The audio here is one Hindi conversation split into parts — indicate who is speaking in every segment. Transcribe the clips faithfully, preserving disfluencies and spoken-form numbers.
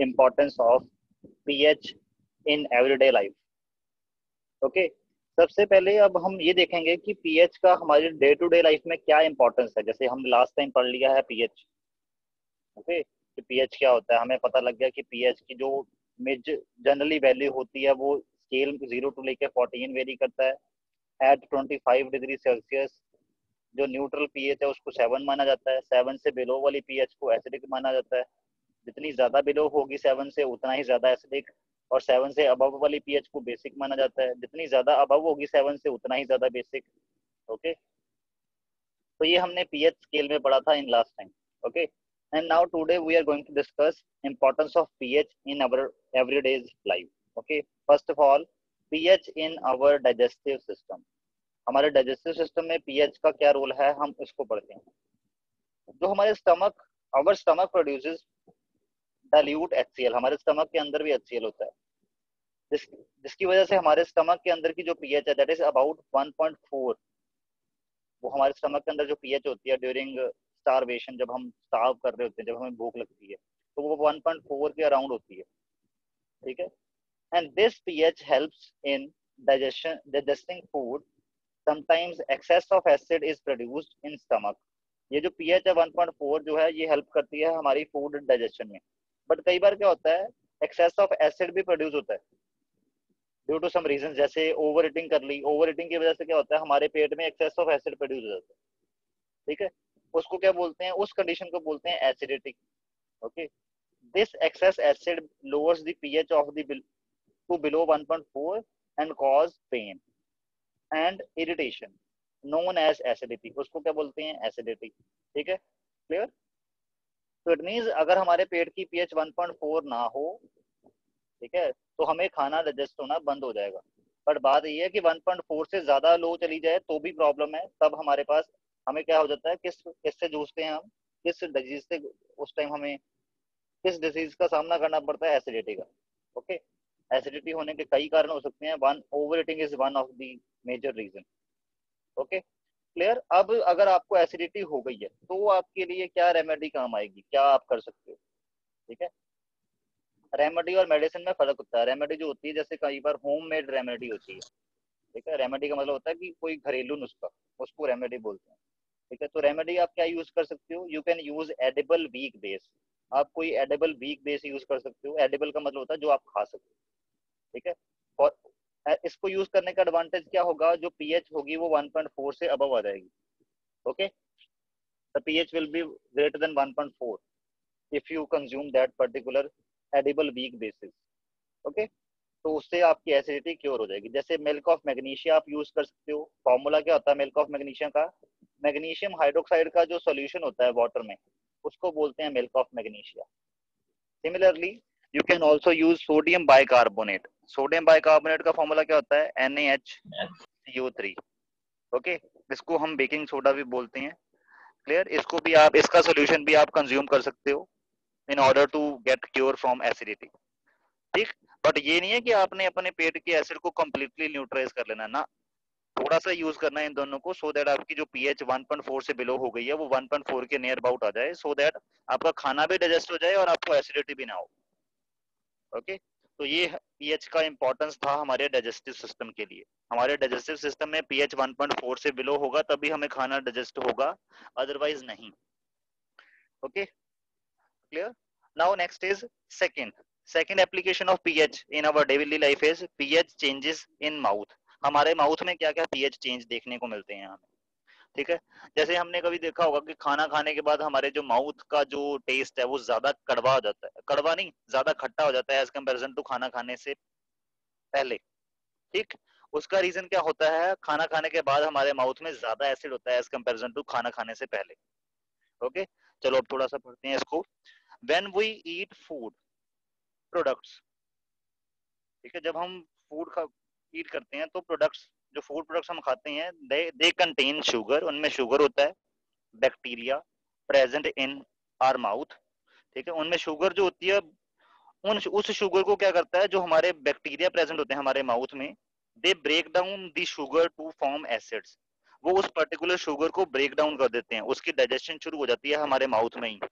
Speaker 1: importance of pH in everyday life. Okay okay? सबसे पहले अब हम ये देखेंगे कि pH का हमारी डे टू डे लाइफ में क्या इंपॉर्टेंस है। जैसे हम लास्ट टाइम पढ़ लिया है pH, ओके okay? कि pH क्या होता है, हमें पता लग गया कि pH की जो मेज जनरली वैल्यू होती है वो स्केल जीरो टू लेके फोर्टीन वेरी करता है। At twenty five degree celsius जो न्यूट्रल पीएच है उसको सेवन माना जाता है। सेवन से बिलो वाली पीएच को एसिडिक माना जाता है। जितनी ज्यादा बिलो होगी सेवन से उतना ही ज्यादा एसिडिक, और सेवन से अबव वाली पीएच को बेसिक माना जाता है। जितनी ज्यादा अबव होगी सेवन से उतना ही ज्यादा बेसिक। ओके, तो ये हमने पीएच स्केल में पढ़ा था in last time. Okay, and now today we are going to discuss importance of pH in our everyday's life. Okay, first of all pH in our digestive system. हमारे डाइजेस्टिव सिस्टम में पीएच का क्या रोल है हम इसको पढ़ते हैं। जो हमारे stomach our stomach produces dilute HCl, हमारे स्टमक के अंदर भी एचसीएल होता है, जिस जिसकी वजह से हमारे स्टमक के अंदर की जो पीएच है that is about one point four. वो हमारे स्टमक के अंदर जो पीएच होती है ड्यूरिंग स्टारवेशन, जब हम स्टार्व कर रहे होते हैं, जब हमें भूख लगती है, तो वो वन पॉइंट फोर के अराउंड होती है। ठीक है, and this pH helps in digestion digesting food. Sometimes excess of acid is produced in stomach. ये जो pH है वन पॉइंट फोर जो है ये हेल्प करती है हमारी फूड डाइजेशन में। बट कई बार क्या होता है एक्सेस ऑफ एसिड भी प्रोड्यूस होता है ड्यू टू सम रीजन, जैसे ओवर ईटिंग कर ली। ओवर ईटिंग की वजह से क्या होता है हमारे पेट में एक्सेस ऑफ एसिड प्रोड्यूस हो जाता है। ठीक है, उसको क्या बोलते हैं, उस कंडीशन को बोलते हैं acidity. Okay, this excess acid lowers the pH of the to below one point four and cause pain and irritation known as acidity. उसको क्या बोलते हैं, एसिडिटी। ठीक है, क्लियर। तो इट मींस अगर हमारे पेट की पीएच वन पॉइंट फोर ना हो, ठीक है, तो हमें खाना डाइजेस्ट होना बंद हो जाएगा। बट बात ये है कि वन पॉइंट फोर से ज्यादा लो चली जाए तो भी प्रॉब्लम है। तब हमारे पास हमें क्या हो जाता है, किस किससे जूझते हैं हम, किस डिजीज से उस टाइम हमें किस डिजीज का सामना करना पड़ता है, एसिडिटी का। ओके, एसिडिटी होने के कई कारण हो सकते हैं, one over eating is one of the major reason. Okay, clear. अब अगर आपको एसिडिटी हो गई है तो आपके लिए क्या रेमेडी काम आएगी, क्या आप कर सकते हो। ठीक है, रेमेडी और मेडिसिन में फर्क होता है। रेमेडी जो होती है जैसे कई बार होम मेड रेमेडी होती है। ठीक है, रेमेडी का मतलब होता है कि कोई घरेलू नुस्खा, उसको रेमेडी बोलते हैं। ठीक है, तो रेमेडी आप क्या यूज कर सकते हो, you can use edible weak base. आप कोई एडिबल वीक बेस यूज कर सकते हो। एडिबल का मतलब होता है जो आप खा सकते हो। ठीक है, और इसको यूज करने का एडवांटेज क्या होगा, जो पीएच होगी वो वन पॉइंट फोर से अबव आ जाएगी। Okay, the pH will be greater than one point four if you consume that particular edible weak bases. Okay, तो उससे आपकी एसिडिटी क्योर हो जाएगी। जैसे मिल्क ऑफ मैग्नीशिया आप यूज कर सकते हो। फॉर्मूला क्या होता है मिल्क ऑफ मैग्नीशिया का, मैग्नीशियम हाइड्रोक्साइड का जो सोल्यूशन होता है वाटर में उसको बोलते हैं milk of magnesia. Similarly you can also use sodium bicarbonate. Sodium bicarbonate का फॉर्मूला क्या होता है, N A H C O three. Okay, इसको हम बेकिंग सोडा भी बोलते हैं। क्लियर, इसको भी आप, इसका सोल्यूशन भी आप कंज्यूम कर सकते हो in order to get cure from acidity. ठीक, बट ये नहीं है कि आपने अपने पेट के एसिड को कंप्लीटली न्यूट्रलाइज कर लेना ना, थोड़ा सा यूज करना है इन दोनों को, सो दैट आपकी जो पीएच वन पॉइंट फोर से बिलो हो गई है वो वन पॉइंट फोर के नियर अबाउट आ जाए, सो दैट आपका खाना भी डाइजेस्ट हो जाए और आपको एसिडिटी भी ना हो। ओके, तो ये पीएच का इंपॉर्टेंस था हमारे डाइजेस्टिव सिस्टम के लिए। हमारे डाइजेस्टिव सिस्टम में पीएच वन पॉइंट फोर से बिलो होगा तभी हमें खाना डाइजेस्ट होगा, अदरवाइज नहीं। Okay, clear. Now next is second second application of pH in our daily life is pH changes in mouth. हमारे माउथ में क्या क्या पीएच चेंज देखने को मिलते हैं हमें। ठीक है, जैसे हमने कभी देखा होगा कि खाना खाने के बाद हमारे जो माउथ का जो टेस्ट है वो ज्यादा कड़वा हो जाता है, कड़वा नहीं ज्यादा खट्टा हो जाता है एज कंपेरिजन टू खाना खाने से पहले। ठीक, उसका रीजन क्या होता है, खाना खाने के बाद हमारे माउथ में ज्यादा एसिड होता है एज कंपेरिजन टू खाना खाने से पहले। ओके, चलो अब थोड़ा सा पढ़ते हैं इसको। When we eat food products, ठीक है, जब हम फूड का ईट करते हैं तो प्रोडक्ट्स, जो फूड प्रोडक्ट्स हम खाते हैं दे दे कंटेन शुगर, उनमें शुगर होता है, bacteria present in our mouth. ठीक है, उनमें शुगर जो होती है, उन उस शुगर को क्या करता है, जो हमारे बैक्टीरिया प्रेजेंट होते हैं हमारे माउथ में, they break down the sugar to form acids. वो उस पर्टिकुलर शुगर को ब्रेक डाउन कर देते हैं, उसकी डाइजेशन शुरू हो जाती है हमारे माउथ में ही।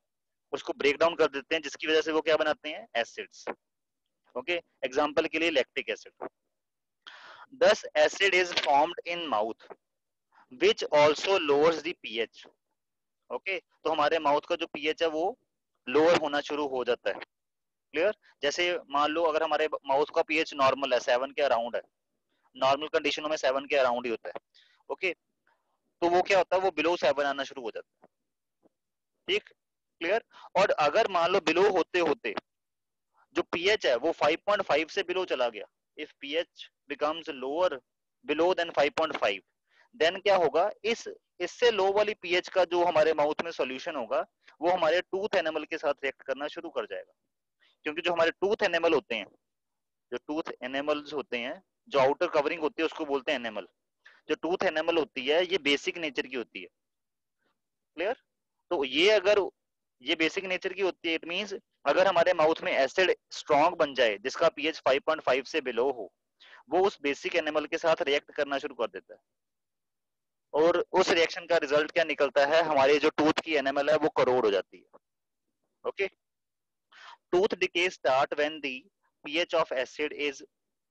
Speaker 1: उसको ब्रेक डाउन कर देते हैं, जिसकी वजह से वो क्या बनाते हैं, एसिड्स। ओके, एग्जांपल के लिए lactic acid. This acid is formed in mouth which also lowers the pH. Okay, तो हमारे माउथ का जो पीएच है वो लोअर होना शुरू हो जाता है। क्लियर? जैसे मान लो अगर हमारे माउथ का पीएच नॉर्मल है, सेवन के अराउंड है, नॉर्मल कंडीशनों में सेवन के अराउंड ही होता है। ओके, तो वो क्या होता है, वो बिलो सेवन आना शुरू हो जाता है। ठीक, क्लियर? और अगर मान लो बिलो होते होते जो पीएच है वो फाइव पॉइंट फाइव से बिलो चला गया, if pH becomes lower below then five point five, then क्या होगा, इस इससे लो वाली पीएच का जो हमारे माउथ में सॉल्यूशन होगा वो हमारे टूथ एनिमल के साथ रिएक्ट करना शुरू कर जाएगा। क्योंकि जो हमारे टूथ एनिमल होते हैं, जो टूथ एनिमल्स होते हैं, जो आउटर कवरिंग होती है उसको बोलते हैं एनिमल। जो टूथ एनिमल होती है ये बेसिक नेचर की होती है। क्लियर? तो ये अगर ये बेसिक नेचर की होती है, इट मींस अगर हमारे माउथ में एसिड स्ट्रॉन्ग बन जाए जिसका पीएच फाइव पॉइंट फाइव से बिलो हो, वो उस बेसिक एनिमल के साथ रिएक्ट करना शुरू कर देता है, और उस रिएक्शन का रिजल्ट क्या निकलता है, हमारे जो टूथ की एनिमल है वो करोड़ हो जाती है। Okay, tooth decay start when the pH of acid is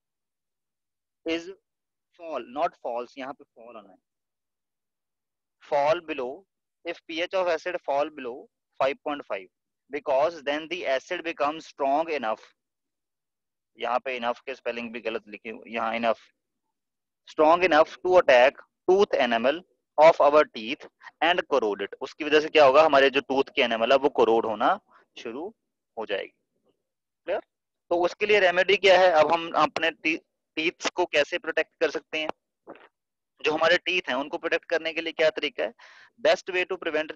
Speaker 1: is fall, not falls, यहाँ पे फॉल आना है, fall below, if pH of acid fall below five point five, because then the acid becomes strong enough, यहाँ पे enough के स्पेलिंग भी गलत लिखी हुई, यहाँ enough, strong enough to attack tooth enamel of our teeth and corrode it। उसकी वजह से क्या होगा, हमारे जो टूथ की एनिमल है वो कोरोड होना शुरू हो जाएगी। क्लियर? तो उसके लिए रेमेडी क्या है, अब हम अपने टीथ को कैसे प्रोटेक्ट कर सकते हैं, जो हमारे टीथ हैं उनको प्रोटेक्ट करने के लिए क्या तरीका है, best way to prevent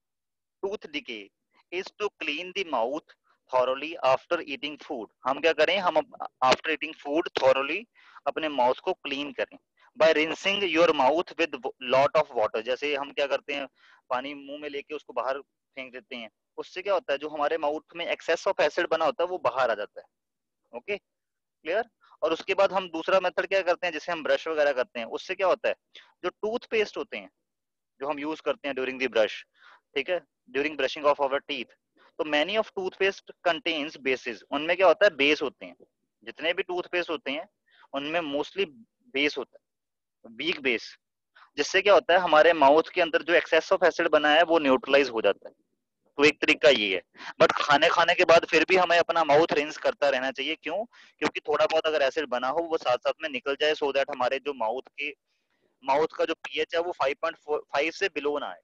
Speaker 1: tooth decay is to clean the mouth thoroughly after eating food. हम क्या करें, हम आफ्टर ईटिंग फूड थॉरोली अपने माउथ को क्लीन करें by rinsing your mouth with lot of water. जैसे हम क्या करते हैं, पानी मुंह में लेके उसको बाहर फेंक देते हैं, उससे क्या होता है, जो हमारे माउथ में एक्सेस ऑफ एसिड बना होता है वो बाहर आ जाता है। Okay, clear? और उसके बाद हम दूसरा मेथड क्या करते हैं, जैसे हम ब्रश वगैरह करते हैं, उससे क्या होता है, जो टूथ पेस्ट होते हैं जो हम यूज करते हैं ड्यूरिंग द ब्रश, ठीक है, during brushing of our teeth, तो many of toothpaste contains bases, उनमें क्या होता है, बेस होते हैं। जितने भी टूथपेस्ट होते हैं उनमें मोस्टली बेस होता है, वीक बेस, जिससे क्या होता है, हमारे माउथ के अंदर जो एक्सेस ऑफ एसिड बना है वो न्यूट्रलाइज हो जाता है। तो एक तरीका ये है, बट खाने खाने के बाद फिर भी हमें अपना माउथ रिंस करता रहना चाहिए। क्यों? क्योंकि थोड़ा बहुत अगर एसिड बना हो वो साथ साथ में निकल जाए, सो दैट हमारे जो माउथ के माउथ का जो पीएच है वो फाइव पॉइंट फाइव से बिलो ना आए।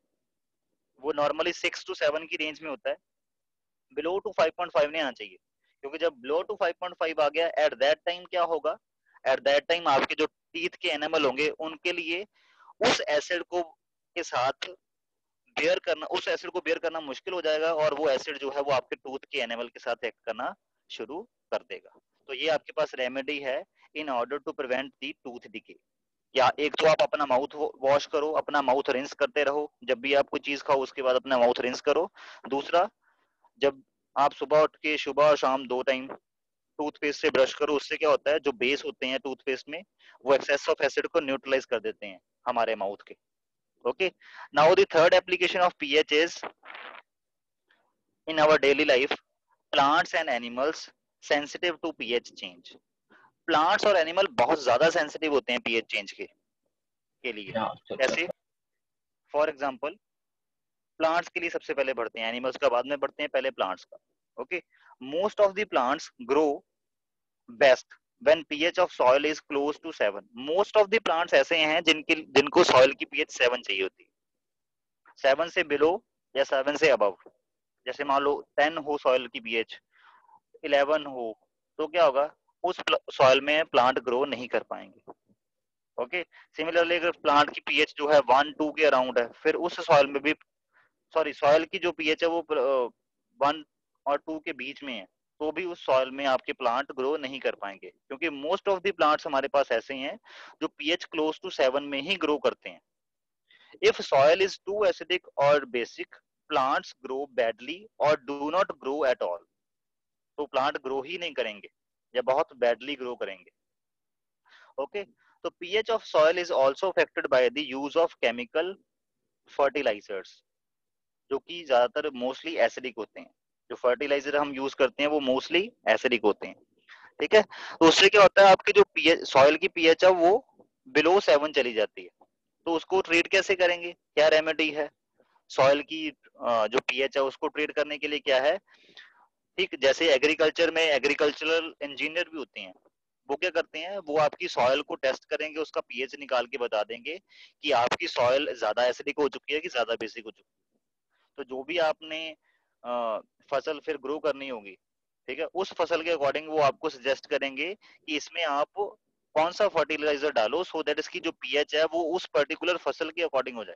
Speaker 1: वो नॉर्मली सिक्स टू सेवन की रेंज में होता है, below to five point five नहीं आना चाहिए। क्योंकि जब below to five point five आ गया, एट दैट टाइम क्या होगा, एट दैट टाइम आपके जो टीथ के एनिमल होंगे उनके लिए उस एसिड को के साथ बेयर करना, उस एसिड को बेयर करना मुश्किल हो जाएगा, और वो एसिड जो है वो आपके टूथ के एनिमल के साथ एक्ट करना शुरू कर देगा। तो ये आपके पास रेमेडी है in order to prevent the tooth decay. या एक तो आप अपना माउथ वॉश करो, अपना माउथ रिंस करते रहो, जब भी आप कोई चीज खाओ उसके बाद अपना माउथ रिंस करो। दूसरा, जब आप सुबह उठ के सुबह और शाम दो टाइम टूथपेस्ट से ब्रश करो, उससे क्या होता है, जो बेस होते हैं टूथपेस्ट में वो एक्सेस ऑफ एसिड को न्यूट्रलाइज कर देते हैं हमारे माउथ के। Okay, now the third application of pH is in our daily life, plants and animals sensitive to pH change. Plants और एनिमल बहुत ज्यादा सेंसिटिव होते हैं पीएच चेंज के के लिए। कैसे? फॉर एग्जाम्पल, प्लांट्स के लिए सबसे पहले बढ़ते हैं, एनिमल्स का बाद में बढ़ते हैं, पहले प्लांट्स का। Okay, most of the plants grow best when pH of soil is close to seven. Most of the plants ऐसे हैं जिनके जिनको सॉइल की पीएच सेवन चाहिए होती है, सेवन से बिलो या सेवन से अबव। जैसे मान लो टेन हो सॉइल की पीएच, इलेवन हो, तो क्या होगा, उस सॉइल में प्लांट ग्रो नहीं कर पाएंगे। ओके, सिमिलरली अगर प्लांट की पीएच जो है वन टू के अराउंड है, फिर उस सॉइल में भी, सॉरी, सॉइल की जो पीएच है वो वन और टू के बीच में है, तो भी उस सॉइल में आपके प्लांट ग्रो नहीं कर पाएंगे। क्योंकि मोस्ट ऑफ द प्लांट्स हमारे पास ऐसे हैं जो पीएच क्लोज टू सेवन में ही ग्रो करते हैं। If soil is too acidic और बेसिक, प्लांट्स ग्रो बैडली और do not grow at all. तो प्लांट ग्रो ही नहीं करेंगे या बहुत बैडली ग्रो करेंगे। ओके, तो pH of soil is also affected by the use of chemical fertilisers. जो कि ज्यादातर मोस्टली एसिडिक होते हैं। जो फर्टिलाइजर हम यूज करते हैं वो मोस्टली एसिडिक होते हैं, ठीक है। तो उससे क्या होता है, आपकी जो पीएच सॉइल की पीएच है वो बिलो सेवन चली जाती है। तो उसको ट्रीट कैसे करेंगे, क्या रेमेडी है सॉइल की जो पीएच है उसको ट्रीट करने के लिए, क्या है, ठीक जैसे एग्रीकल्चर में एग्रीकल्चरल इंजीनियर भी होते हैं, वो क्या करते हैं, वो आपकी सॉइल को टेस्ट करेंगे, उसका पीएच निकाल के बता देंगे कि आपकी सॉइल ज्यादा एसिडिक हो चुकी है कि ज्यादा बेसिक हो चुकी है। तो जो भी आपने आ, फसल फिर ग्रो करनी होगी, ठीक है, उस फसल के अकॉर्डिंग वो आपको सजेस्ट करेंगे कि इसमें आप कौन सा फर्टिलाइजर डालो, सो दैट इसकी जो पीएच है वो उस पर्टिकुलर फसल के अकॉर्डिंग हो जाए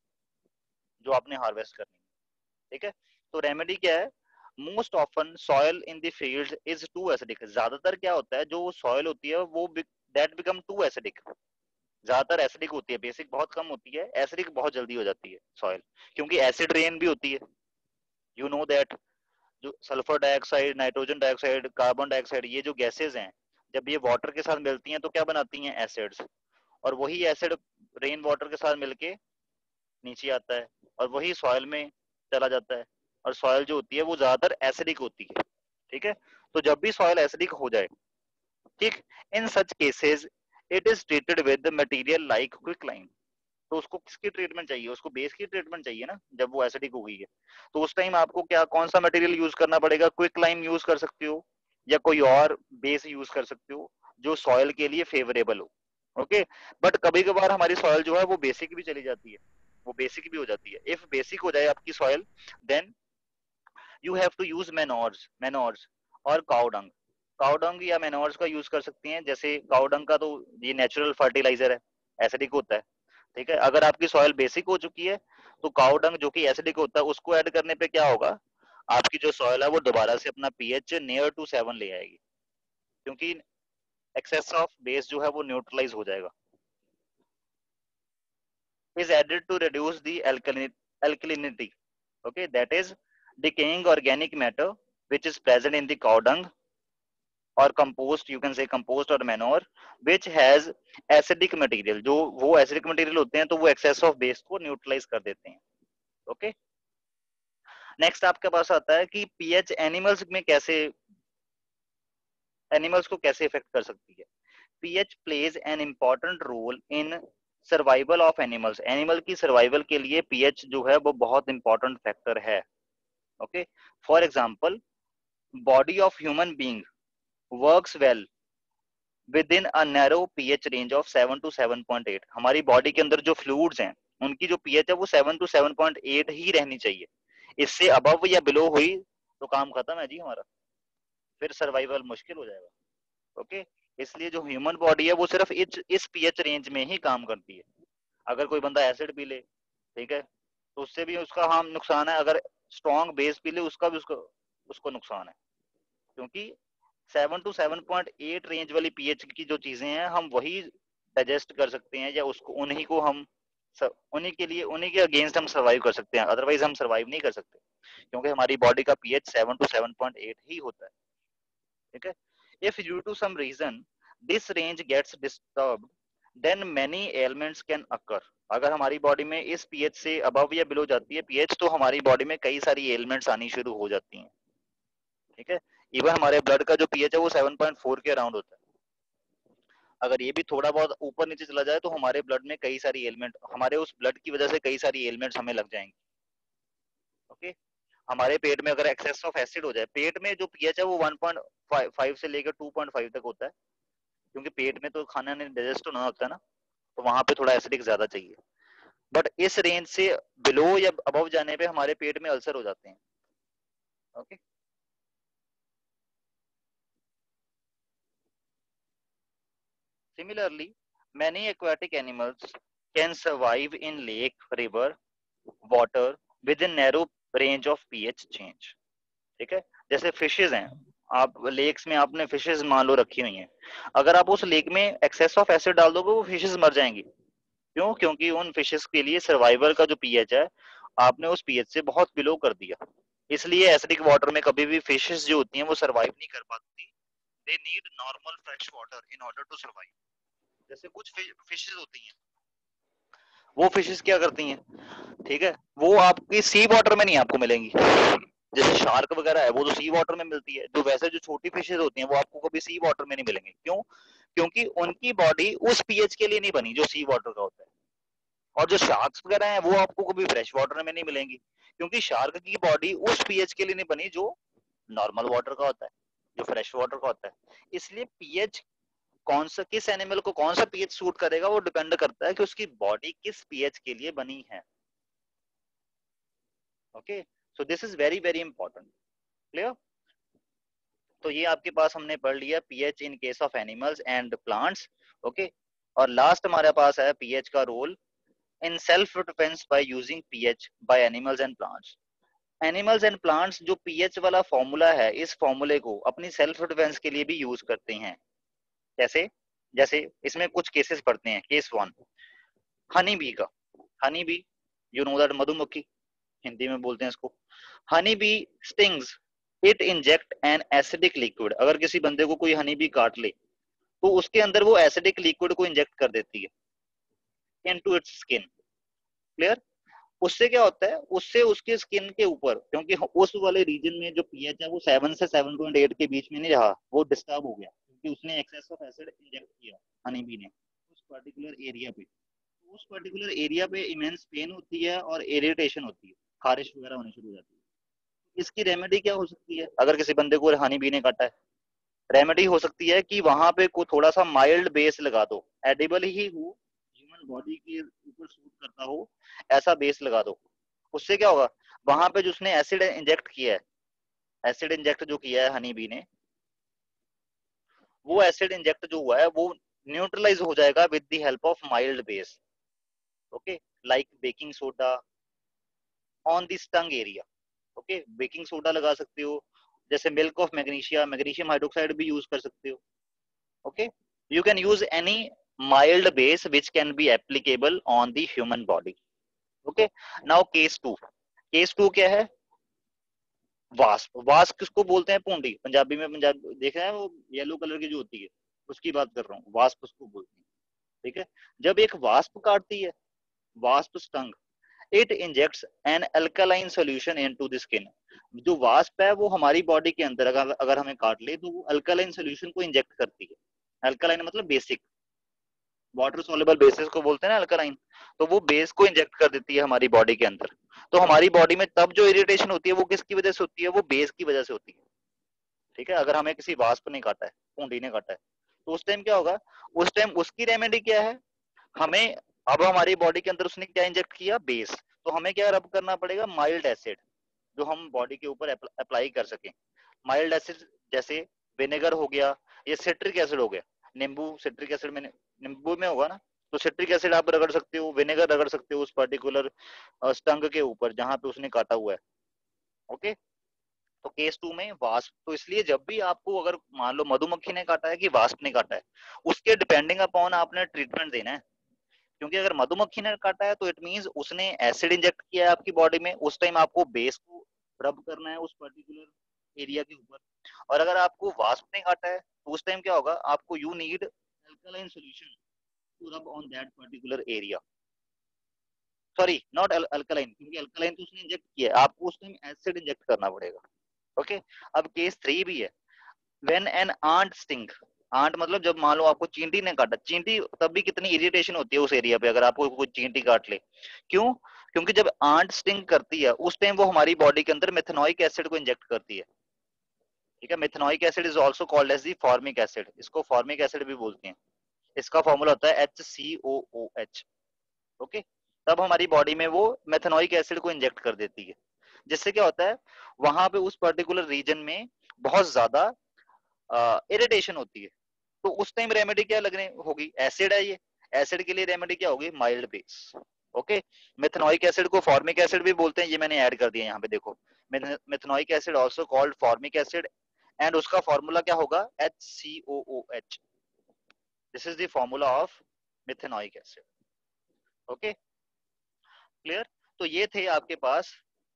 Speaker 1: जो आपने हार्वेस्ट करनी है, ठीक है। तो रेमेडी क्या है, most often soil in the field is too acidic. ज्यादातर क्या होता है, जो सॉइल होती है वो दैट बिकम टू एसिडिक, ज्यादातर एसिडिक होती है, बेसिक बहुत कम होती है, एसिडिक बहुत जल्दी हो जाती है सॉइल, क्योंकि एसिड रेन भी होती है, यू नो दैट। जो sulphur dioxide, nitrogen dioxide, carbon dioxide, ये जो गैसेज हैं, जब ये वाटर के साथ मिलती हैं तो क्या बनाती हैं, एसिड्स। और वही एसिड रेन वाटर के साथ मिलके नीचे आता है और वही सॉइल में चला जाता है, और सॉइल जो होती है वो ज्यादातर एसिडिक होती है, ठीक है। तो जब भी सॉइल एसिडिक हो जाए, ठीक, in such cases it is treated with material like quicklime. तो उसको किसकी ट्रीटमेंट चाहिए, उसको बेस की ट्रीटमेंट चाहिए ना, जब वो एसिडिक हो गई है। तो उस टाइम आपको क्या, कौन सा मटेरियल यूज करना पड़ेगा, क्विकलाइन यूज कर सकते हो या कोई और बेस यूज कर सकते हो जो सॉइल के लिए फेवरेबल हो, ओके। बट कभी कभार हमारी सॉइल जो है वो बेसिक भी चली जाती है, वो बेसिक भी हो जाती है। इफ बेसिक हो जाए आपकी soil, then you have to use manures manures और काउडंग। काउडंग या मेनोर्स का यूज कर सकते हैं। जैसे काउडंग का तो ये नेचुरल फर्टिलाइजर है, एसिडिक होता है, ठीक है। अगर आपकी सॉइल बेसिक हो चुकी है तो काउडंग जो कि एसिडिक होता है उसको ऐड करने पे क्या होगा, आपकी जो सॉइल है वो दोबारा से अपना पीएच नियर टू सेवन ले आएगी, क्योंकि एक्सेस ऑफ बेस जो है वो न्यूट्रलाइज हो जाएगा। is added to reduce the alkalinity, okay, that is decaying organic matter which is present in the cow dung or compost, you can say compost or manure, which has acidic material। जो वो acidic material होते हैं तो वो excess of base को neutralize कर देते हैं, okay। नेक्स्ट आपके पास आता है कि पीएच एनिमल्स में कैसे, एनिमल्स को कैसे इफेक्ट कर सकती है। PH plays an important role in survival of animals. Animal की सर्वाइवल के लिए पीएच जो है वो बहुत इंपॉर्टेंट फैक्टर है, okay. For example, body of human being works well within a narrow pH range of seven to seven point eight. हमारी बॉडी के अंदर जो फ्लूइड्स हैं उनकी जो पीएच है वो seven to seven point eight ही रहनी चाहिए। इससे अबव या बिलो हुई तो काम खत्म है जी हमारा, फिर सर्वाइवल मुश्किल हो जाएगा, ओके। इसलिए जो ह्यूमन बॉडी है वो सिर्फ इस इस पीएच रेंज में ही काम करती है। अगर कोई बंदा एसिड पी ले, ठीक है, तो उससे भी उसका हार्म नुकसान है। अगर स्ट्रॉन्ग बेस पी ले उसका भी उसको उसको नुकसान है, क्योंकि seven to seven point eight range वाली पीएच की जो चीजें हैं हम वही डाइजेस्ट कर सकते हैं, या उसको उन्हीं को हम सब, उन्हीं के लिए उन्हीं के अगेंस्ट हम सर्वाइव कर सकते हैं, अदरवाइज हम सर्वाइव नहीं कर सकते, क्योंकि हमारी बॉडी का pH seven to seven point eight ही होता है, ठीक है। If due to some reason this range gets disturbed, then many elements can occur. अगर हमारी बॉडी में इस पीएच से अबव या बिलो जाती है पीएच, तो हमारी बॉडी में कई सारी एलिमेंट्स आनी शुरू हो जाती हैं, ठीक है। इवन हमारे ब्लड का जो पीएच है वो सेवन पॉइंट फोर के अराउंड होता है। अगर ये भी थोड़ा बहुत ऊपर नीचे चला जाए तो हमारे ब्लड में कई सारी एलिमेंट, हमारे उस ब्लड की वजह से कई सारी एलिमेंट्स हमें लग जाएंगी, ओके। हमारे पेट में अगर एक्सेस ऑफ एसिड हो जाए, पेट में जो पीएच है वो वन पॉइंट फाइव से लेकर टू पॉइंट फाइव तक होता है, क्योंकि पेट में तो खाना नहीं डाइजेस्ट होना होता है ना, तो वहां पे थोड़ा एसिडिक ज्यादा चाहिए। बट इस रेंज से बिलो या अबव जाने पे हमारे पेट में अल्सर हो जाते हैं, okay. Similarly, many aquatic animals can survive in lake, river, water within narrow range of pH change, ठीक है। जैसे फिशेज हैं, आप लेक्स में आपने फिशेज मान लो रखी हुई हैं, अगर आप उस लेक में एक्सेस ऑफ एसिड डाल दोगे वो फिशेज मर जाएंगी। क्यों? क्योंकि उन फिशेज के लिए सर्वाइवल का जो पीएच है आपने उस पीएच से बहुत बिलो कर दिया। इसलिए एसिडिक वाटर में कभी भी फिशेज जो होती हैं वो सर्वाइव नहीं कर पाती, they need normal fresh water in order to survive. जैसे कुछ फिशेज होती हैं वो फिशेस क्या करती हैं, ठीक है, वो आपकी सी वाटर में नहीं आपको मिलेंगी। जैसे शार्क वगैरह है वो तो सी वाटर में मिलती है, जो वैसे जो छोटी फिशेज होती हैं वो आपको कभी सी वाटर में नहीं मिलेंगी। क्यों? क्योंकि उनकी बॉडी उस पीएच के लिए नहीं बनी जो सी वाटर का होता है। और जो शार्क्स वगैरह हैं वो आपको कभी फ्रेश वाटर में नहीं मिलेंगी, क्योंकि शार्क की बॉडी उस पीएच के लिए नहीं बनी जो नॉर्मल वाटर का होता है, जो फ्रेश वाटर का होता है। इसलिए पीएच कौन सा, किस एनिमल को कौन सा पीएच सूट करेगा वो डिपेंड करता है कि उसकी बॉडी किस पीएच के लिए बनी है। Okay, so this is very very important. Clear? तो ये आपके पास हमने पढ़ लिया pH in case of animals and plants. Okay, और लास्ट हमारे पास है पीएच का role in self defence by using pH by animals and plants. Animals and plants जो पीएच वाला फॉर्मूला है, इस फॉर्मूले को अपनी सेल्फ डिफेंस के लिए भी यूज करते हैं। कैसे? जैसे इसमें कुछ केसेस पढ़ते हैं। केस वन, हनी बी का। Honey bee, you know that, मधुमक्खी हिंदी में बोलते हैं इसको। Honey bee stings, it inject an acidic liquid. अगर किसी बंदे को कोई हनी बी काट ले तो उसके अंदर वो एसिडिक लिक्विड को इंजेक्ट कर देती है इनटू इट्स स्किन। क्लियर? उससे क्या होता है, उससे उसके स्किन के ऊपर, क्योंकि उस वाले रीजन में जो पीएच है वो सेवन से सेवन पॉइंट एट के बीच में नहीं रहा, वो डिस्टर्ब हो गया क्योंकि उसने एक्सेस ऑफ एसिड इंजेक्ट किया हनी बी ने उस पर्टिकुलर एरिया पे। तो उस पर्टिकुलर एरिया पे इमेंस पेन होती है और इरिटेशन होती है, खारिश वगैरह होनी शुरू हो जाती है। इसकी रेमेडी क्या हो सकती है? अगर किसी बंदे को हनी बी ने काटा है, रेमेडी हो सकती है कि वहां पे को थोड़ा सा माइल्ड बेस लगा दो, एडिबल ही हो, ह्यूमन बॉडी के ऊपर सूट करता हो, ऐसा बेस लगा दो। उससे क्या होगा, वहां पे जो उसने एसिड इंजेक्ट किया है, एसिड इंजेक्ट जो किया है हनी बी ने, वो एसिड इंजेक्ट जो हुआ है वो न्यूट्रलाइज हो जाएगा with the help of mild base. Okay, like baking soda on the stung area. Okay, baking soda लगा सकते हो, जैसे milk of magnesia, magnesium hydroxide भी यूज कर सकते हो। ओके, you can use any mild base which can be applicable on the human body. Okay, now case two. case two क्या है? वास्प। वास्प किसको बोलते हैं? पूंडी। पंजाबी में, पंजाब देख रहे हैं वो येलो कलर की जो होती है, उसकी बात कर रहा हूँ, वास्प उसको बोलते हैं। ठीक है, जब एक वास्प काटती है, wasp stung, it injects an alkaline solution into the skin. जो वास्प है वो हमारी बॉडी के अंदर अगर अगर हमें काट ले तो वो अल्कालाइन सॉल्यूशन को इंजेक्ट करती है। अल्कालाइन मतलब बेसिक, वाटर सोल्युबल बेसिस को बोलते हैं ना अल्कलाइन। तो वो बेस को इंजेक्ट कर देती है हमारी बॉडी के अंदर। तो हमारी बॉडी में तब जो इरिटेशन होती है वो किसकी वजह से होती है? वो बेस की वजह से होती है। ठीक है, अगर हमें किसी वास्प ने काटा है, पूंडी ने काटा है, तो उस टाइम क्या होगा? उस टाइम उसकी रेमेडी क्या है? हमें, अब हमारी बॉडी के अंदर उसने क्या इंजेक्ट किया? बेस। तो हमें क्या रब करना पड़ेगा? माइल्ड एसिड, जो हम बॉडी के ऊपर अप्लाई कर सकें। माइल्ड एसिड जैसे विनेगर हो गया, ये सिट्रिक एसिड हो गया, नींबू सिट्रिक एसिड में, नींबू में होगा ना, तो सिट्रिक एसिड आप रगड़ सकते हो, विनेगर रगड़ सकते हो उस पर्टिकुलर स्टंग के ऊपर जहां पे उसने काटा हुआ है। ओके, तो केस टू में वास्प। तो इसलिए जब भी आपको, अगर मान लो मधुमक्खी ने काटा है कि वास्प ने काटा है, उसके डिपेंडिंग अपॉन आपने ट्रीटमेंट देना है। क्योंकि अगर मधुमक्खी ने काटा है तो इट मींस उसने एसिड इंजेक्ट किया है आपकी बॉडी में, उस टाइम आपको बेस को रब करना है उस पर्टिकुलर एरिया के ऊपर। और अगर आपको वास्प ने काटा है तो उस टाइम क्या होगा? आपको you need alkaline solution to rub on that particular area. Sorry, not alkaline, क्योंकि अल्कलाइन तो उसने इंजेक्ट किया है, आपको उस टाइम एसिड इंजेक्ट करना पड़ेगा। Okay okay? अब केस थ्री भी है, when an ant sting. Ant मतलब जब मान लो आपको चींटी ने काटा, चींटी तब भी कितनी इरिटेशन होती है उस एरिया पे अगर आपको कोई चींटी काट ले। क्यों? क्योंकि जब आंट स्टिंग करती है उस टाइम वो हमारी बॉडी के अंदर मेथनोइक एसिड को इंजेक्ट करती है। ठीक है, methanoic acid is also called as the formic acid, इसको फॉर्मिक एसिड भी बोलते हैं। इसका फॉर्मूला होता है H C O O H. Okay, तब हमारी बॉडी में वो मेथनोइक एसिड को इंजेक्ट कर देती है, जिससे क्या होता है? वहां पे उस पर्टिकुलर रीजन में बहुत ज्यादा इरिटेशन होती है। तो उस टाइम रेमेडी क्या लगने होगी? एसिड है ये, एसिड के लिए रेमेडी क्या होगी? Mild base. Okay, methanoic acid को फॉर्मिक एसिड भी बोलते हैं, ये मैंने ऐड कर दिया यहाँ पे देखो। Methanoic acid also called formic acid, and उसका फॉर्मूला क्या होगा? H C O O H. This is the formula of methanoic acid. Okay, clear? तो ये थे आपके पास,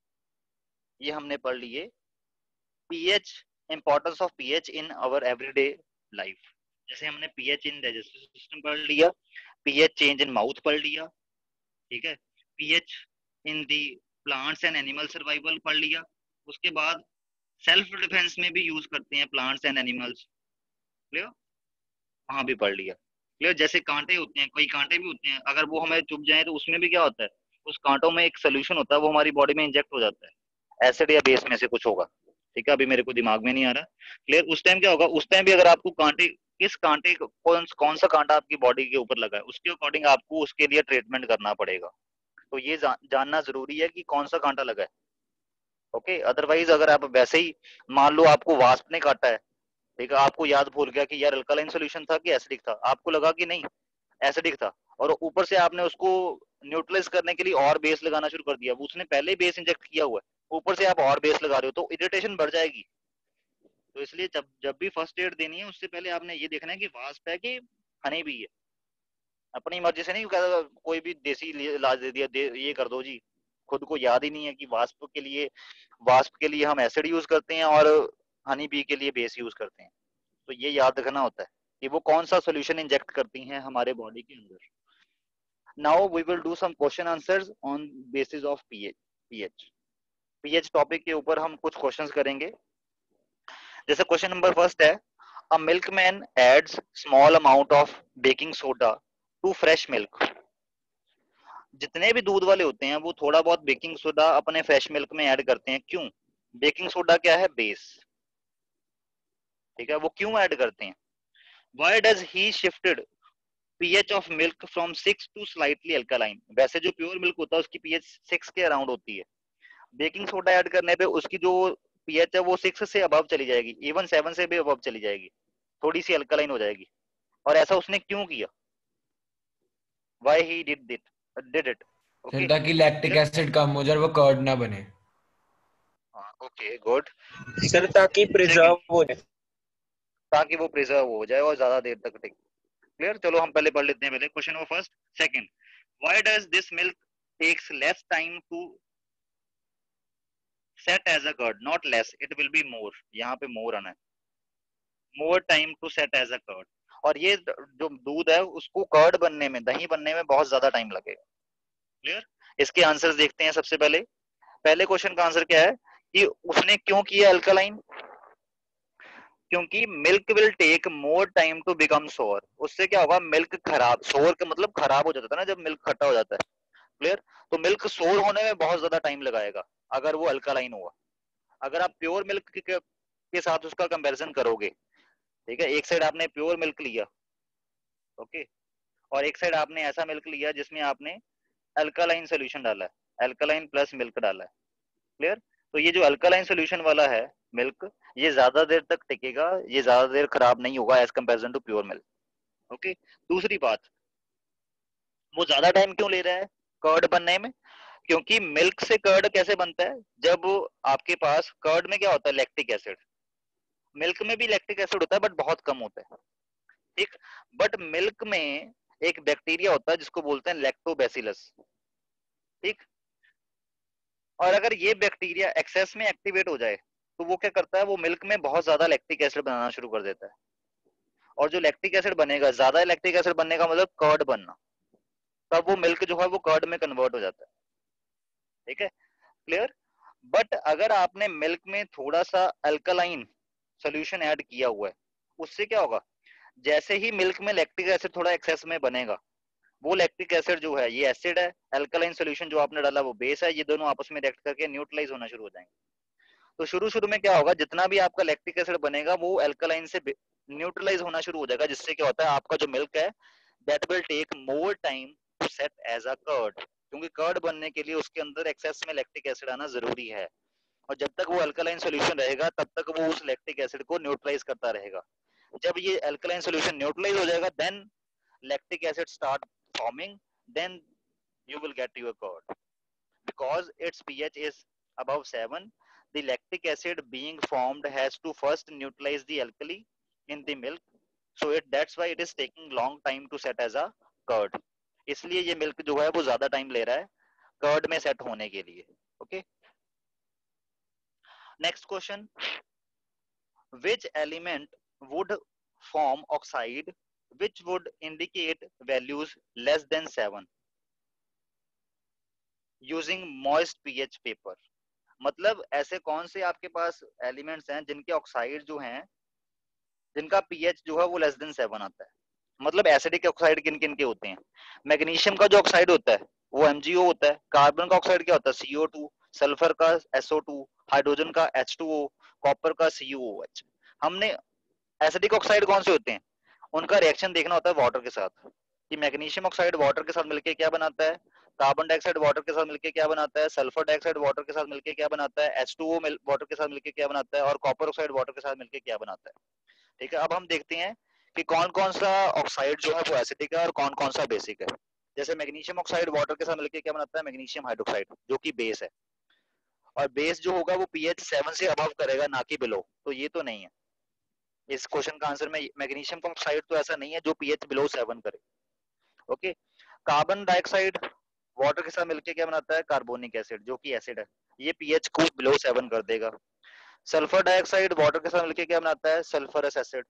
Speaker 1: ये हमने पढ़ लिए pH, importance of pH in our everyday life. जैसे हमने पीएच इन डाइजेस्टिव सिस्टम पढ़ लिया, पीएच चेंज इन माउथ पढ़ लिया, ठीक है, pH in the plants and animal survival पढ़ लिया। उसके बाद सेल्फ डिफेंस में भी यूज करते हैं प्लांट्स एंड एनिमल्स, क्लियर, वहां भी पढ़ लिया। क्लियर, जैसे कांटे होते हैं, कोई कांटे भी होते हैं, अगर वो हमें चुभ जाए तो उसमें भी क्या होता है, उस कांटों में एक सोल्यूशन होता है, वो हमारी बॉडी में इंजेक्ट हो जाता है, एसिड या बेस में से कुछ होगा। ठीक है, अभी मेरे को दिमाग में नहीं आ रहा। क्लियर, उस टाइम क्या होगा, उस टाइम भी अगर आपको कांटे, किस कांटे कौन कौन सा कांटा आपकी बॉडी के ऊपर लगा है, उसके अकॉर्डिंग आपको उसके लिए ट्रीटमेंट करना पड़ेगा। तो ये जा, जानना जरूरी है कि कौन सा कांटा लगा है। ओके, अदरवाइज अगर आप वैसे ही, मान लो आपको वास्प ने काटा है, ठीक है, आपको याद भूल गया कि यार अल्कलाइन सोल्यूशन था कि एसिडिक था, आपको लगा कि नहीं एसिडिक था, और ऊपर से आपने उसको न्यूट्रलाइज करने के लिए और बेस लगाना शुरू कर दिया, उसने पहले ही बेस इंजेक्ट किया हुआ है, ऊपर से आप और बेस लगा रहे हो, तो इरिटेशन बढ़ जाएगी। तो इसलिए जब जब भी फर्स्ट एड देनी है, उससे पहले आपने ये देखना है कि वास्प है कि हनी भी है। अपनी मर्जी से नहीं कहता कोई भी देसी इलाज दे दिया, दे, ये कर दो जी, खुद को याद ही नहीं है कि वास्प के लिए, वास्प के लिए हम एसिड यूज करते हैं और हनी बी के लिए बेस यूज करते हैं। तो ये याद रखना होता है कि वो कौन सा सोल्यूशन इंजेक्ट करती हैं हमारे बॉडी के अंदर। Now we will do some question answers on basis of pH. PH pH topic के ऊपर हम कुछ क्वेश्चंस करेंगे। जैसे क्वेश्चन नंबर फर्स्ट है, a milkman adds small amount of baking soda to fresh milk. जितने भी दूध वाले होते हैं वो थोड़ा बहुत बेकिंग सोडा अपने फ्रेश मिल्क में ऐड करते हैं, क्यों? बेकिंग सोडा क्या है? बेस। ठीक है, वो क्यों ऐड करते हैं? Why does he shifted pH of milk from six to slightly alkaline. वैसे जो प्योर मिल्क होता है उसकी पीएच सिक्स के अराउंड होती है, बेकिंग सोडा ऐड करने पे उसकी जो पीएच है वो सिक्स से अबव चली जाएगी, इवन सेवन से भी अबव चली जाएगी, थोड़ी सी अल्कालाइन हो जाएगी। और ऐसा उसने क्यों किया? Why he did it did it
Speaker 2: sir
Speaker 1: okay.
Speaker 2: ताकि लैक्टिक एसिड कम हो जाए और वो कर्ड ना बने।
Speaker 1: हाँ ओके गुड।
Speaker 3: सर ताकि
Speaker 1: सेकंड,
Speaker 3: प्रिजर्व हो जाए।
Speaker 1: ताकि वो प्रिजर्व हो जाए और ज्यादा देर तक टिके। क्लियर, चलो हम पहले पढ़ लेते हैं पहले question number first. Second, why does this milk takes less time to set as a curd, not less, it will be more, यहाँ पे मोर आना है, more time to set as a curd. और ये जो दूध है उसको कर्ड बनने में, दही बनने में बहुत ज्यादा टाइम लगेगा। क्लियर, इसके आंसर्स देखते हैं। सबसे पहले पहले क्वेश्चन का आंसर क्या है कि उसने क्यों किया अल्कलाइन? क्योंकि milk will take more time to become sour. उससे क्या होगा, मिल्क खराब, सोर का मतलब खराब हो जाता था ना जब मिल्क खट्टा हो जाता है। क्लियर, तो मिल्क सोर होने में बहुत ज्यादा टाइम लगाएगा अगर वो अल्कलाइन हुआ। अगर आप प्योर मिल्क के, के साथ उसका कंपैरिजन करोगे, ठीक है, एक साइड आपने प्योर मिल्क लिया, ओके, और एक साइड आपने ऐसा मिल्क लिया जिसमें आपने अल्कलाइन सोल्यूशन डाला है, अल्कलाइन प्लस मिल्क डाला है। क्लियर, तो ये जो अल्कलाइन सोल्यूशन वाला है मिल्क, ये ज्यादा देर तक टिकेगा, ये ज्यादा देर खराब नहीं होगा as comparison to pure milk. Okay, दूसरी बात, वो ज्यादा टाइम क्यों ले रहा है कर्ड बनने में? क्योंकि मिल्क से कर्ड कैसे बनता है, जब आपके पास कर्ड में क्या होता है, लैक्टिक एसिड। मिल्क में भी लैक्टिक एसिड होता है बट बहुत कम होता है, ठीक। बट मिल्क में एक बैक्टीरिया होता है जिसको बोलते हैं लैक्टोबैसिलस, ठीक। और अगर ये बैक्टीरिया एक्सेस में एक्टिवेट हो जाए तो वो क्या करता है, वो मिल्क में बहुत ज्यादा लैक्टिक एसिड बनाना शुरू कर देता है। और जो लैक्टिक एसिड बनेगा, ज्यादा लैक्टिक एसिड बनने का मतलब कर्ड बनना, तब वो मिल्क जो है वो कर्ड में कन्वर्ट हो जाता है। ठीक है, क्लियर। बट अगर आपने मिल्क में थोड़ा सा अल्कलाइन सोल्यूशन ऐड किया हुआ है, उससे क्या होगा, जैसे ही मिल्क में लैक्टिक एसिड थोड़ा एक्सेस में बनेगा, वो लैक्टिक एसिड जो है ये एसिड है, अल्कलाइन सोल्यूशन जो आपने डाला वो बेस है, ये दोनों आपस में रिएक्ट करके न्यूट्रलाइज होना शुरू हो जाएंगे। तो शुरू शुरू में क्या होगा, जितना भी आपका लैक्टिक एसिड बनेगा वो अल्कलाइन से न्यूट्रलाइज होना शुरू हो जाएगा, जिससे क्या होता है आपका जो मिल्क है that will take more time to set as a curd, क्योंकि कर्ड बनने के लिए उसके अंदर एक्सेस में लैक्टिक एसिड आना जरूरी है। और जब तक वो अल्कलाइन सोल्यूशन रहेगा तब तक वो उस लैक्टिक एसिड को न्यूट्रलाइज करता रहेगा। जब ये अल्कलाइन सोल्यूशन न्यूट्रलाइज हो जाएगा, then lactic acid start forming, then you will get your curd. Because its pH is above seven, the lactic acid being formed has to first neutralize the alkali in the milk, so it that's why it is taking long time to set as a curd. इसलिए ये मिल्क जो है वो ज्यादा टाइम ले रहा है कर्ड में सेट होने के लिए। Okay, next question, which element would form oxide which would indicate values less than seven? Using moist pH paper. मतलब ऐसे कौन से आपके पास एलिमेंट्स हैं जिनके ऑक्साइड जो हैं, जिनका पीएच जो है वो लेस देन सेवन आता है। मतलब एसिडिक ऑक्साइड किन किन के होते हैं? मैग्नीशियम का जो ऑक्साइड होता है वो एमजीओ होता है। कार्बन का ऑक्साइड क्या होता है? CO two. सल्फर का एसओ टू। हाइड्रोजन का एच टू ओ। कॉपर का सीयूओएच। हमने एसिडिक ऑक्साइड कौन से होते हैं, उनका रिएक्शन देखना होता है वाटर के साथ, कि मैग्नीशियम ऑक्साइड वाटर के साथ मिलकर क्या बनाता है, कार्बन डाइऑक्साइड वाटर के साथ मिलकर क्या बनाता है, सल्फर डाइऑक्साइड वाटर के साथ मिलकर क्या बनाता है, एच टू ओ वाटर के साथ मिलकर क्या बनाता है, और कॉपर ऑक्साइड वाटर के साथ मिलकर क्या बनाता है। ठीक है, अब हम देखते हैं कि कौन कौन सा ऑक्साइड जो है वो एसिडिक है और कौन कौन सा बेसिक है। जैसे मैग्नीशियम ऑक्साइड वाटर के साथ मिलकर क्या बनाता है, मैग्नीशियम हाइड्रोक्साइड, जो कि बेस है। और बेस जो होगा वो पीएच सेवन से अबव करेगा, ना कि बिलो। तो ये तो नहीं है इस क्वेश्चन का आंसर में। मैग्नीशियम का ऑक्साइड तो ऐसा नहीं है जो पीएच बिलो सेवन करे। ओके। कार्बन डाइऑक्साइड वाटर के साथ मिलकर क्या बनाता है, कार्बोनिक एसिड, जो कि एसिड है, ये पीएच को बिलो सेवन कर देगा। सल्फर डाइऑक्साइड वाटर के साथ मिलकर क्या बनाता है, सल्फरस एसिड,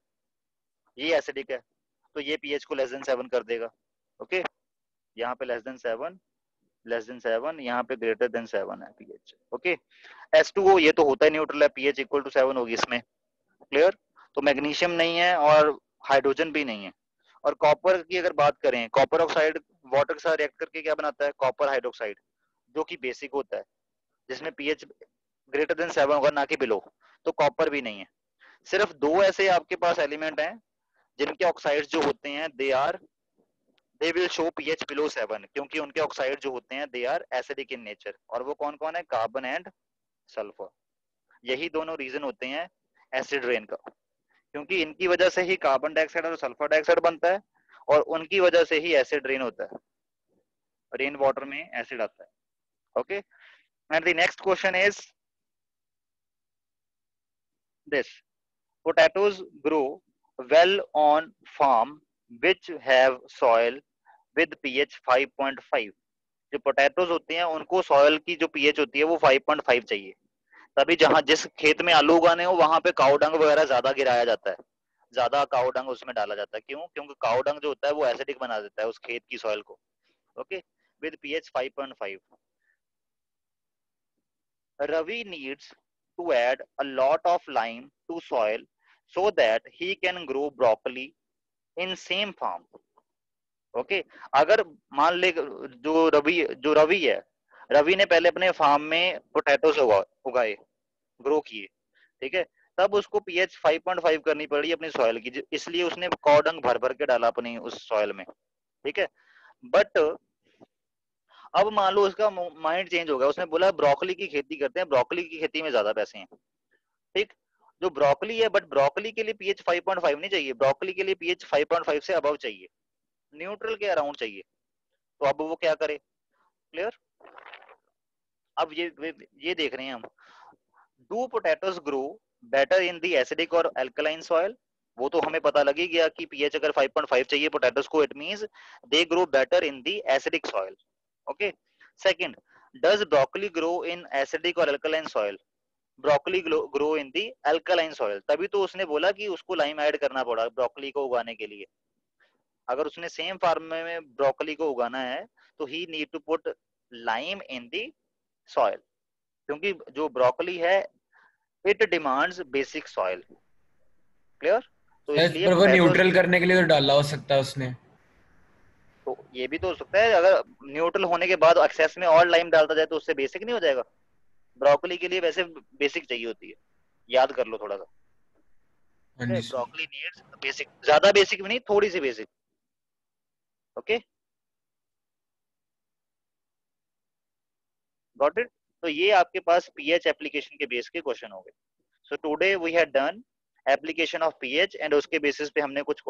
Speaker 1: ये एसिडिक है, तो ये पीएच को लेस देन सेवन कर देगा। ओके, यहाँ पे less than seven, less than seven, यहाँ पे ग्रेटर देन सेवन है pH. Okay, S two O ये तो होता है न्यूट्रल है, पीएच इक्वल टू सेवन होगी इसमें। क्लियर? तो मैग्नीशियम नहीं है और हाइड्रोजन भी नहीं है। और कॉपर की अगर बात करें, कॉपर ऑक्साइड वाटर के साथ रिएक्ट करके क्या बनाता है, कॉपर हाइड्रोक्साइड, जो कि बेसिक होता है, जिसमें पीएच ग्रेटर देन सेवन होगा, ना कि बिलो। तो कॉपर भी नहीं है। सिर्फ दो ऐसे आपके पास एलिमेंट हैं जिनके ऑक्साइड्स जो होते हैं they are they will show pH below seven, क्योंकि उनके ऑक्साइड जो होते हैं they are acidic in nature. और वो कौन कौन है, कार्बन एंड सल्फर। यही दोनों रीजन होते हैं एसिड रेन का, क्योंकि इनकी वजह से ही कार्बन डाइऑक्साइड और सल्फर डाइऑक्साइड बनता है, और उनकी वजह से ही एसिड रेन होता है, रेन वाटर में एसिड आता है। Okay, and the next question is this: potatoes grow well on farm which have soil with pH five point five. जो पोटैटोज होते हैं उनको सॉइल की जो पीएच होती है वो फाइव पॉइंट फाइव चाहिए। तभी जहां जिस खेत में आलू उगाने हो वहां पे काऊ डंग वगैरह ज्यादा गिराया जाता है, ज्यादा काऊ डंग उसमें डाला जाता है। क्यों? क्योंकि काऊ डंग जो होता है वो एसिडिक बना देता है उस खेत की सॉइल को। Okay, with pH five point five. Ravi needs to add a lot of lime to soil so that he can grow broccoli in same farm. Okay okay? अगर मान ले जो रवि जो रवि है, रवि ने पहले अपने फार्म में पोटैटोस उगा उगाए, ग्रो किए, ठीक है, तब उसको पीएच फाइव पॉइंट फाइव करनी पड़ी अपनी सॉइल की, इसलिए उसने कॉडंग भर भर के डाला अपनी उस सॉइल में। ठीक है, बट अब मान लो उसका माइंड चेंज हो गया, उसने बोला ब्रोकली की खेती करते हैं, ब्रोकली की खेती में ज्यादा पैसे हैं। ठीक, जो ब्रोकली है, बट ब्रोकली के लिए पीएच फाइव पॉइंट फाइव नहीं चाहिए, ब्रोकली के लिए पीएच फाइव पॉइंट फाइव से अबव चाहिए, न्यूट्रल के अराउंड चाहिए। तो अब वो क्या करे? क्लियर? अब ये ये देख रहे हैं हम, do potatoes grow better in the acidic और एल्कलाइन सॉइल? वो तो हमें पता लग ही गया कि पीएच अगर फाइव पॉइंट फाइव चाहिए पोटैटोज को, it means they grow better in the acidic soil. Okay, second, does broccoli grow in acidic और alkaline soil? Broccoli grow in the alkaline soil, तभी तो उसने बोला कि उसको लाइम ऐड करना पड़ा ब्रोकली को उगाने के लिए। अगर उसने सेम फार्म में ब्रोकली को उगाना है तो he need to put lime in the soil, क्योंकि जो ब्रोकली है it demands basic soil. Clear? तो इसलिए
Speaker 2: पर वो
Speaker 1: पोटैटोज,
Speaker 2: न्यूट्रल करने के लिए तो डाला हो सकता है उसने।
Speaker 1: तो ये भी तो हो सकता है, अगर न्यूट्रल होने के बाद एक्सेस में और लाइम डालता जाए तो उससे बेसिक नहीं हो जाएगा? ब्रोकली के लिए वैसे बेसिक चाहिए होती है, याद कर लो थोड़ा सा।
Speaker 2: हाँ जी सर।
Speaker 1: ब्रोकली नीड्स बेसिक, ज्यादा बेसिक भी नहीं, थोड़ी सी बेसिक। Okay, got it? तो ये आपके पास पीएच एप्लीकेशन के बेस के क्वेश्चन हो गए। So today we had done application of pH, and उसके बेसिस पे हमने कुछ